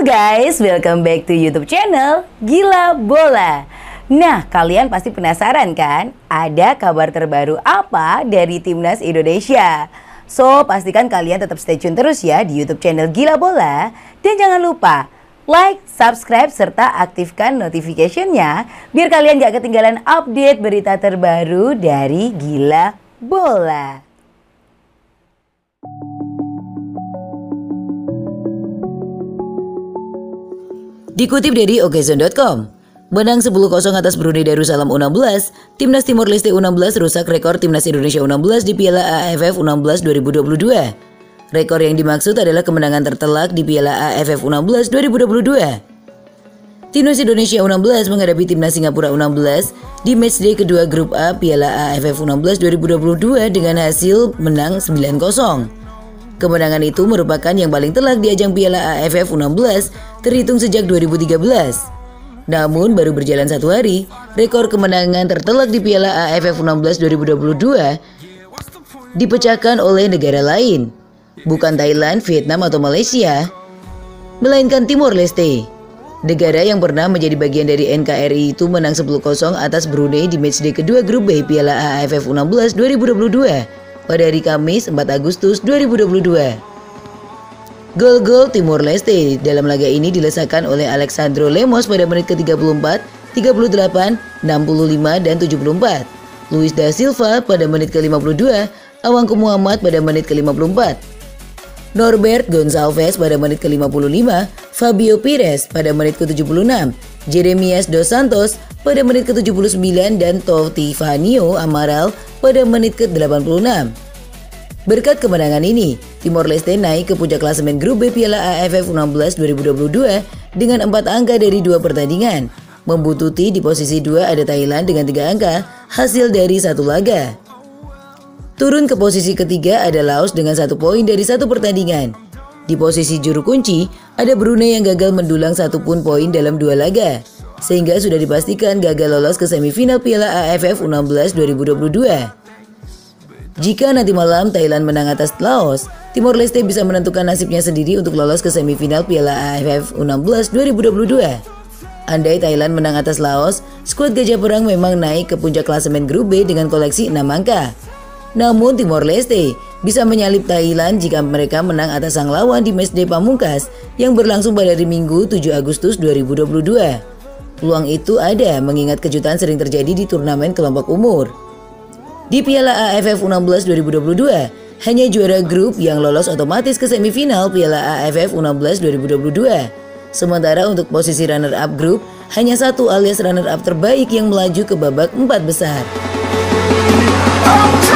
Halo guys, welcome back to YouTube channel Gila Bola. Nah, kalian pasti penasaran kan? Ada kabar terbaru apa dari Timnas Indonesia? So, pastikan kalian tetap stay tune terus ya di YouTube channel Gila Bola. Dan jangan lupa like, subscribe, serta aktifkan notification-nya biar kalian gak ketinggalan update berita terbaru dari Gila Bola. Dikutip dari okezone.com, menang 10-0 atas Brunei Darussalam U16, Timnas Timor Leste U16 rusak rekor Timnas Indonesia U16 di Piala AFF U16 2022. Rekor yang dimaksud adalah kemenangan tertelak di Piala AFF U16 2022. Timnas Indonesia U16 menghadapi Timnas Singapura U16 di matchday kedua grup A Piala AFF U16 2022 dengan hasil menang 9-0. Kemenangan itu merupakan yang paling telak di ajang Piala AFF U16 terhitung sejak 2013. Namun baru berjalan satu hari, rekor kemenangan tertelak di Piala AFF U16 2022 dipecahkan oleh negara lain. Bukan Thailand, Vietnam atau Malaysia, melainkan Timor Leste. Negara yang pernah menjadi bagian dari NKRI itu menang 10-0 atas Brunei di matchday kedua grup B Piala AFF U16 2022 pada hari Kamis 4 Agustus 2022. Gol-gol Timor Leste dalam laga ini dilesakan oleh Alexandro Lemos pada menit ke-34, 38, 65, dan 74. Luis da Silva pada menit ke-52, Awangku Muhammad pada menit ke-54. Norbert Gonçalves pada menit ke-55, Fabio Pires pada menit ke-76, Jeremias dos Santos pada menit ke-79, dan Totifanio Amaral pada menit ke-86. Berkat kemenangan ini, Timor Leste naik ke puncak klasemen grup B Piala AFF U16 2022 dengan 4 angka dari 2 pertandingan. Membuntuti di posisi 2 ada Thailand dengan 3 angka hasil dari 1 laga. Turun ke posisi ketiga ada Laos dengan 1 poin dari 1 pertandingan. Di posisi juru kunci ada Brunei yang gagal mendulang 1 pun poin dalam 2 laga, sehingga sudah dipastikan gagal lolos ke semifinal Piala AFF U16 2022. Jika nanti malam Thailand menang atas Laos, Timor Leste bisa menentukan nasibnya sendiri untuk lolos ke semifinal Piala AFF U16 2022. Andai Thailand menang atas Laos, skuad Gajah Perang memang naik ke puncak klasemen grup B dengan koleksi 6 angka. Namun Timor Leste bisa menyalip Thailand jika mereka menang atas sang lawan di matchday pamungkas yang berlangsung pada hari Minggu 7 Agustus 2022. Peluang itu ada mengingat kejutan sering terjadi di turnamen kelompok umur. Di Piala AFF U16 2022, hanya juara grup yang lolos otomatis ke semifinal Piala AFF U16 2022. Sementara untuk posisi runner-up grup, hanya 1 alias runner-up terbaik yang melaju ke babak 4 besar.